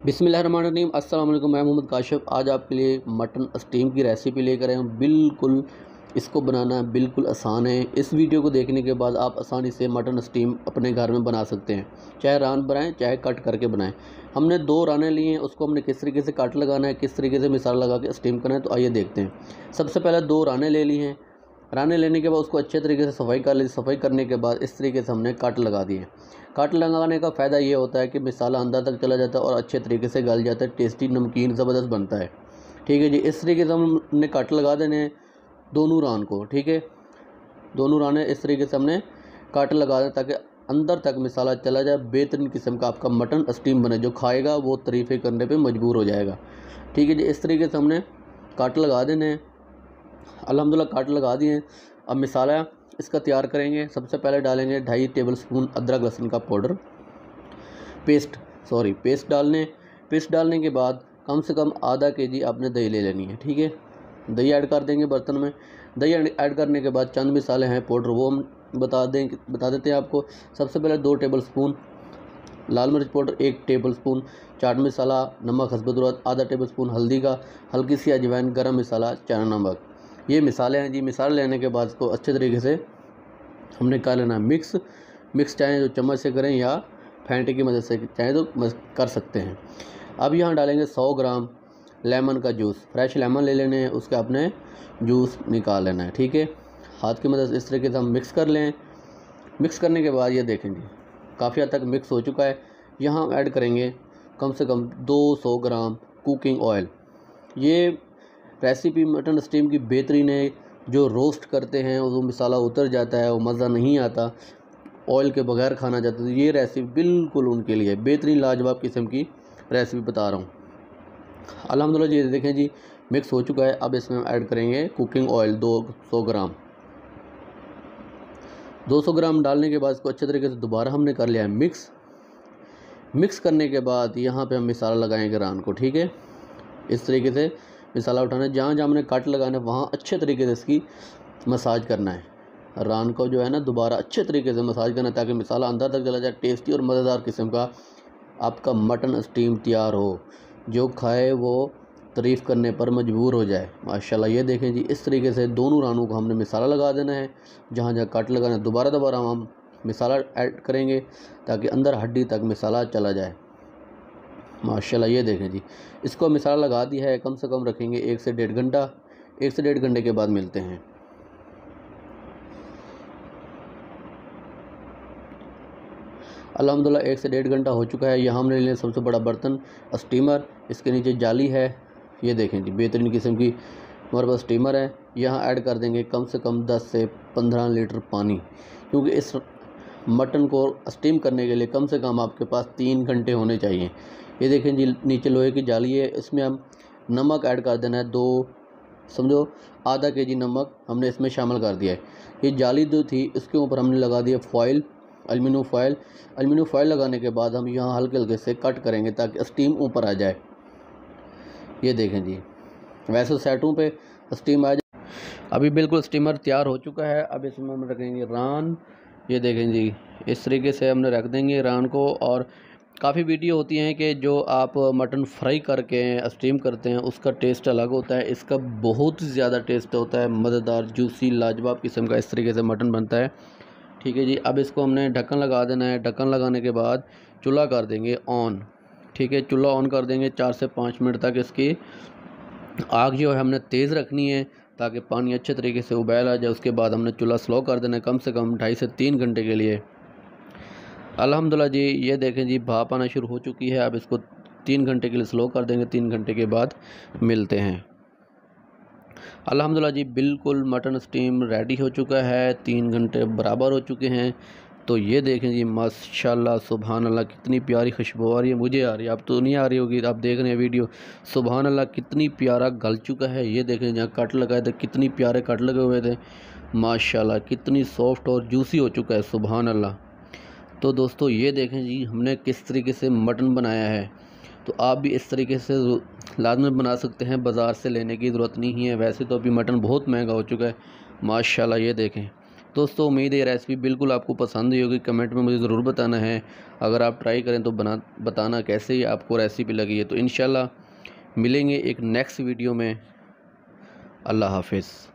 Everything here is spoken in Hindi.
बिस्मिल्लाहिर्रहमानिर्रहीम। अस्सलाम वालेकुम। मैं मोहम्मद काशिफ आज आपके लिए मटन स्टीम की रेसिपी लेकर आया हूँ। बिल्कुल इसको बनाना बिल्कुल आसान है। इस वीडियो को देखने के बाद आप आसानी से मटन स्टीम अपने घर में बना सकते हैं, चाहे रान बनाएं चाहे कट करके बनाएं। हमने 2 राने लिए हैं, उसको हमने किस तरीके से कट लगाना है, किस तरीके से मिसाला लगा के स्टीम करना है, तो आइए देखते हैं। सबसे पहले 2 राने ले लिए हैं। राने लेने के बाद उसको अच्छे तरीके से सफाई कर ली। सफाई करने के बाद इस तरीके से हमने कट लगा दिए। कट लगाने का फ़ायदा ये होता है कि मिसाला अंदर तक चला जाता है और अच्छे तरीके से गल जाता है, टेस्टी नमकीन ज़बरदस्त बनता है। ठीक है जी, इस तरीके से हमने कट लगा देने हैं दोनों रान को। ठीक है, दोनों राने इस तरीके से हमने कट लगा दें ताकि अंदर तक मिसाला चला जाए। बेहतरीन किस्म का आपका मटन स्टीम बने, जो खाएगा वो तारीफ़ें करने पे मजबूर हो जाएगा। ठीक है जी, इस तरीके से हमने कट लगा देने हैं। अल्हम्दुलिल्लाह कट लगा दिए हैं। अब मिसाला इसका तैयार करेंगे। सबसे पहले डालेंगे 2.5 टेबल स्पून अदरक लहसुन का पाउडर पेस्ट डालने। पेस्ट डालने के बाद कम से कम आधा केजी आपने दही ले लेनी है। ठीक है, दही ऐड कर देंगे बर्तन में। दही ऐड करने के बाद चंद मिसाले हैं पाउडर, वो हम बता देते हैं आपको। सबसे पहले 2 टेबल स्पून लाल मिर्च पाउडर, 1 टेबल स्पून चाट मसाला, नमक हस्ब ज़रूरत, आधा टेबल स्पून हल्दी का, हल्की सी अजवाइन, गरम मसाला, चना नमक। ये मिसाले हैं जी। मिसाले लेने के बाद इसको अच्छे तरीके से हमने कर लेना मिक्स चाहे तो चम्मच से करें या फेंटे की मदद से चाहे तो कर सकते हैं। अब यहाँ डालेंगे 100 ग्राम लेमन का जूस। फ्रेश लेमन ले लेने हैं, उसका अपने जूस निकाल लेना है। ठीक है, हाथ की मदद से इस तरीके से हम मिक्स कर लें। मिक्स करने के बाद ये देखें जी, काफ़ी हद तक मिक्स हो चुका है। यहाँ हम ऐड करेंगे कम से कम 200 ग्राम कुकिंग ऑयल। ये रेसिपी मटन स्टीम की बेहतरीन है। जो रोस्ट करते हैं वो मिसाला उतर जाता है, वो मज़ा नहीं आता, ऑयल के बगैर खाना जाता है। ये रेसिपी बिल्कुल उनके लिए बेहतरीन लाजवाब किस्म की रेसिपी बता रहा हूँ। अल्हम्दुलिल्लाह ये देखें जी, मिक्स हो चुका है। अब इसमें हम ऐड करेंगे कुकिंग ऑयल 200 ग्राम। 200 ग्राम डालने के बाद इसको अच्छे तरीके से दोबारा हमने कर लिया है मिक्स करने के बाद यहाँ पे हम मिसाला लगाएंगे रान को। ठीक है, इस तरीके से मिसाला उठाना है। जहाँ जहाँ हमने कट लगाना है वहाँ अच्छे तरीके से इसकी मसाज करना है। रान को जो है ना दोबारा अच्छे तरीके से मसाज करना है ताकि मिसाला अंदर तक चला जाए। टेस्टी और मज़ेदार किस्म का आपका मटन स्टीम तैयार हो, जो खाए वो तारीफ़ करने पर मजबूर हो जाए। माशाल्लाह ये देखें जी, इस तरीके से दोनों रानों को हमने मिसाला लगा देना है। जहाँ जहाँ कट लगाना है दोबारा हम मिसाला ऐड करेंगे ताकि अंदर हड्डी तक मिसाला चला जाए। माशाल्लाह ये देखें जी, इसको मिसाला लगा दिया है। कम से कम रखेंगे 1 से 1.5 घंटा। 1 से 1.5 घंटे के बाद मिलते हैं। अल्हम्दुलिल्लाह 1 से 1.5 घंटा हो चुका है। यहाँ हमने लिया सबसे बड़ा बर्तन स्टीमर, इसके नीचे जाली है। ये देखें जी, बेहतरीन किस्म की हमारे पास स्टीमर है। यहाँ ऐड कर देंगे कम से कम 10 से 15 लीटर पानी, क्योंकि इस मटन को स्टीम करने के लिए कम से कम आपके पास 3 घंटे होने चाहिए। ये देखें जी, नीचे लोहे की जाली है। इसमें हम नमक ऐड कर देना है। 2 समझो आधा केजी नमक हमने इसमें शामिल कर दिया है। ये जाली जो थी इसके ऊपर हमने लगा दिया फॉइल, एल्युमिनियम फॉइल लगाने के बाद हम यहाँ हल्के हल्के से कट करेंगे ताकि स्टीम ऊपर आ जाए। ये देखें जी, वैसे साइडों पे स्टीम आ जाए। अभी बिल्कुल स्टीमर तैयार हो चुका है। अब इसमें हम रखेंगे रान। ये देखें जी, इस तरीके से हमने रख देंगे रान को। और काफ़ी वीडियो होती हैं कि जो आप मटन फ्राई करके स्टीम करते हैं उसका टेस्ट अलग होता है। इसका बहुत ज़्यादा टेस्ट होता है, मज़ेदार जूसी लाजवाब किस्म का इस तरीके से मटन बनता है। ठीक है जी, अब इसको हमने ढक्कन लगा देना है। ढक्कन लगाने के बाद चूल्हा कर देंगे ऑन। ठीक है, चूल्हा ऑन कर देंगे। 4 से 5 मिनट तक इसकी आग जो है हमने तेज़ रखनी है ताकि पानी अच्छे तरीके से उबाल आ जाए। उसके बाद हमने चूल्हा स्लो कर देना है कम से कम 2.5 से 3 घंटे के लिए। अल्हम्दुलिल्लाह जी, ये देखें जी, भाप आना शुरू हो चुकी है। अब इसको 3 घंटे के लिए स्लो कर देंगे। 3 घंटे के बाद मिलते हैं। अल्हम्दुलिल्लाह जी, बिल्कुल मटन स्टीम रेडी हो चुका है। 3 घंटे बराबर हो चुके हैं। तो ये देखें जी, माशाल्लाह सुभान अल्लाह, कितनी प्यारी खुशबू आ रही है। मुझे आ रही है, अब तो नहीं आ रही होगी, आप देख रहे हैं वीडियो। सुभान अल्लाह, कितनी प्यारा गल चुका है। ये देखें, जहाँ कट लगाए थे कितनी प्यारे कट लगे हुए थे। माशाल्लाह कितनी सॉफ्ट और जूसी हो चुका है। सुभान अल्लाह। तो दोस्तों ये देखें जी, हमने किस तरीके से मटन बनाया है। तो आप भी इस तरीके से लाजमी बना सकते हैं, बाज़ार से लेने की ज़रूरत नहीं है। वैसे तो अभी मटन बहुत महंगा हो चुका है। माशाल्लाह ये देखें, दोस्तों उम्मीद है ये रेसिपी बिल्कुल आपको पसंद हुई होगी। कमेंट में मुझे ज़रूर बताना है। अगर आप ट्राई करें तो बताना कैसे ही आपको रेसिपी लगी है। तो इंशाल्लाह मिलेंगे एक नेक्स्ट वीडियो में। अल्लाह हाफिज़।